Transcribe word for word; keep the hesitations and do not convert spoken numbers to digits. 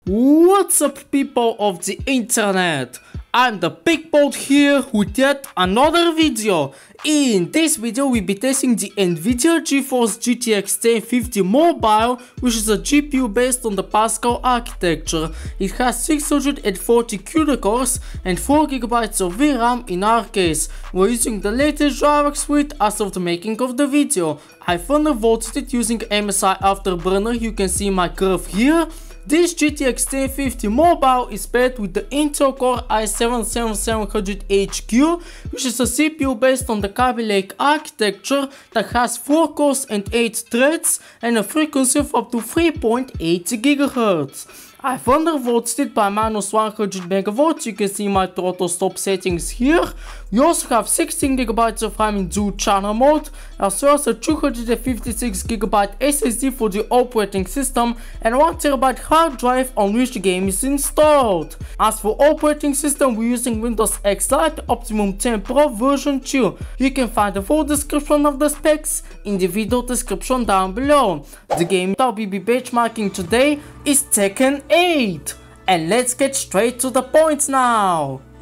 What's up, people of the internet? I'm the Big Bolt here with yet another video. In this video we'll be testing the Nvidia GeForce G T X ten fifty Mobile, which is a G P U based on the Pascal architecture. It has six hundred forty CUDA cores and four gigabytes of V RAM in our case. We're using the latest driver suite as of the making of the video. I thunderbolted it using M S I Afterburner. You can see my curve here. This G T X ten fifty Mobile is paired with the Intel Core i seven seventy-seven hundred H Q, which is a C P U based on the Kaby Lake architecture that has four cores and eight threads and a frequency of up to three point eight gigahertz. I thunderbolted it by minus one hundred megavolts. You can see my throttle stop settings here. We also have sixteen gigabytes of RAM in dual channel mode, as well as a two hundred fifty-six gigabyte S S D for the operating system and one terabyte hard drive on which the game is installed. As for operating system, we're using Windows X Lite Optimum ten Pro version two. You can find the full description of the specs in the video description down below. The game that we'll be benchmarking today is Tekken eight. And let's get straight to the point now.